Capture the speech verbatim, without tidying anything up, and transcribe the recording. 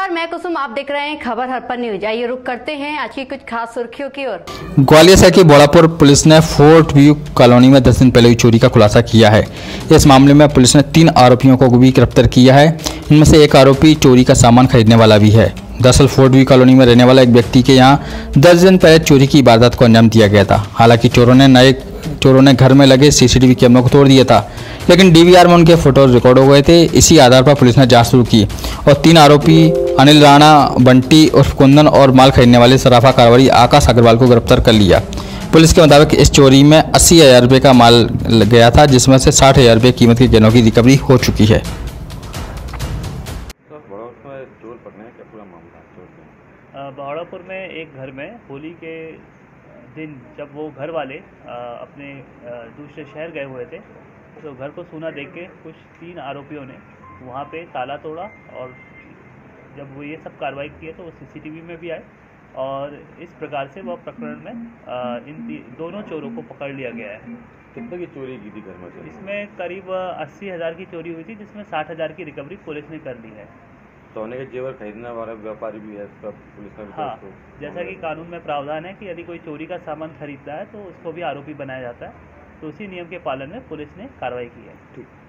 नमस्कार, मैं कुसुम, आप देख रहे हैं खबर हरपन न्यूज। आइए रुक करते हैं आज की कुछ खास सुर्खियों की ओर। ग्वालियर शहर की बोड़ापुर पुलिस ने फोर्ट व्यू कॉलोनी में दस दिन पहले हुई चोरी का खुलासा किया है। इस मामले में पुलिस ने तीन आरोपियों को भी गिरफ्तार किया है। इनमें से एक आरोपी चोरी का सामान खरीदने वाला भी है। दरअसल फोर्ट व्यू कॉलोनी में रहने वाला एक व्यक्ति के यहाँ दस दिन पहले चोरी की वारदात को अंजाम दिया गया था। हालांकि चोरों ने नए चोरों ने घर में लगे सीसीटीवी कैमरों को तोड़ दिया था, लेकिन डीवीआर में उनके फोटो रिकॉर्ड हो गए थे। इसी आधार पर पुलिस ने जांच शुरू की और तीन आरोपी अनिल राणा, बंटी उर्फ कुंदन और माल खरीदने वाले सराफा कारोबारी आकाश अग्रवाल को गिरफ्तार कर लिया। पुलिस के मुताबिक इस चोरी में अस्सी हजार रुपये का माल गया था, जिसमें से साठ हजार रुपये कीमत के गहनों की रिकवरी हो चुकी है। बहाड़ापुर में एक घर में होली के दिन जब वो घर वाले अपने दूसरे शहर गए हुए थे, तो घर को सूना देख के कुछ तीन आरोपियों ने वहाँ पे ताला तोड़ा और जब वो ये सब कार्रवाई किए तो वो सीसीटीवी में भी आए और इस प्रकार से वह प्रकरण में इन दोनों चोरों को पकड़ लिया गया है। कितने की चोरी की थी घर में से? इसमें करीब अस्सी हज़ार की चोरी हुई थी, जिसमें साठ हज़ार की रिकवरी पुलिस ने कर ली है। सोने के जेवर खरीदने वाला व्यापारी भी है इसका पुलिस ने? हाँ, जैसा कि कानून में प्रावधान है कि यदि कोई चोरी का सामान खरीदता है तो उसको भी आरोपी बनाया जाता है, तो उसी नियम के पालन में पुलिस ने कार्रवाई की है। ठीक।